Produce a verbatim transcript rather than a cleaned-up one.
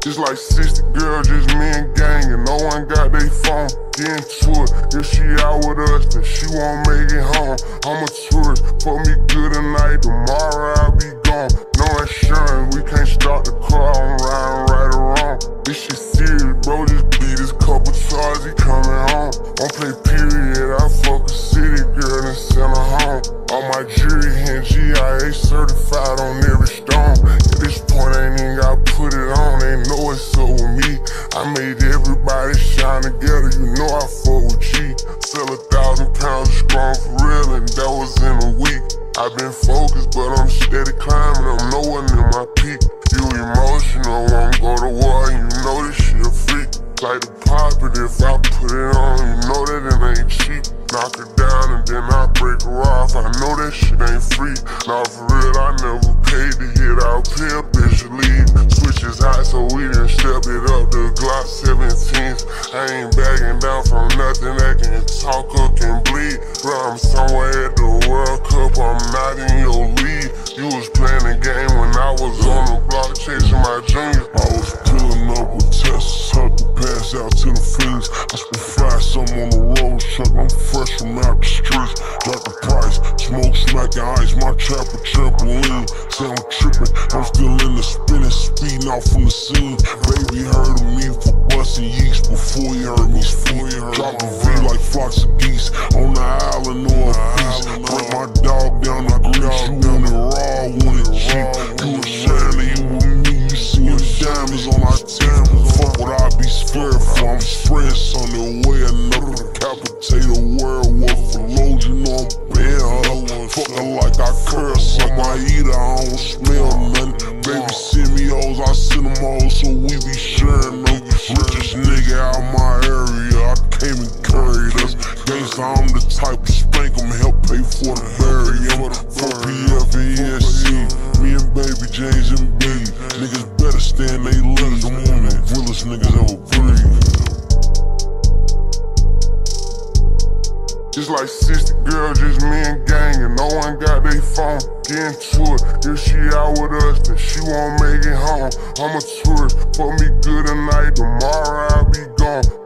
It's like sixty girls, just me and gang, and no one got they phone. Get into it, if she out with us, then she won't make it home. I'm a tourist, fuck me good tonight, tomorrow I'll be gone. No insurance, we can't start the car, I'm riding right or wrong. This shit serious, bro, just beat this couple charges, he coming home. Don't play period, I fuck a city girl and send her home. All my jewelry and G I A certified on every stone. At this point, I ain't even gotta put it on, they know it's up with me. I made everybody shine together, you know I fuck with G. Sell a thousand pounds of strong for real, and that was in a week. I've been focused, but I'm steady climbing, I'm nowhere near my peak. You emotional, won't go to war, you know this shit a freak. Like to pop it if I put it on, you know that it ain't cheap. Knock her down and then I break her off, I know that shit ain't free. Nah, for real, I never paid to hit out pill, bitch, leave. Switch is hot, so we done step it up to Glock seventeens. I ain't backing down from nothing that can talk or can bleed. Bro, I'm somewhere at the World Cup, I'm not in your league. You was playing the game when I was on the block chasing my dreams. I was pulling up with Teslas, up to pass out to the fiends. I spent five something on the road truck, I'm fresh from out the streets. Got the price, smoke, smacking ice, my trapper trampoline. Say I'm tripping, I'm still in the spinning, speeding off from the scene. Baby heard of me for busting yeast before he heard me speak. Drop a V like flocks of geese on the island or a beast. Break my dog down, I grease you on it raw, want it cheap. You a shiner, you with me, you seeing diamonds on our team. Fuck what I be scared for, I'm spreading something way another decapitate the world. What for loads, you know I'm paying her. Fuck her like I curse, I might eat her, I don't smell nothing. Baby send me hoes, I send them hoes, so we be sharing them. Richest nigga out my area, I came and carried us. Gangsta, I'm the type to spank them, help pay for the burial. For P F and E S C, me and Baby James and B. Niggas better stand they lead, them one of the realest niggas ever breathe. It's like sixty girls, just me and gang, and no one got they phone. Get into it, if she out with us, then she won't make it home. I'm a tourist, fuck me good tonight, tomorrow I'll be gone.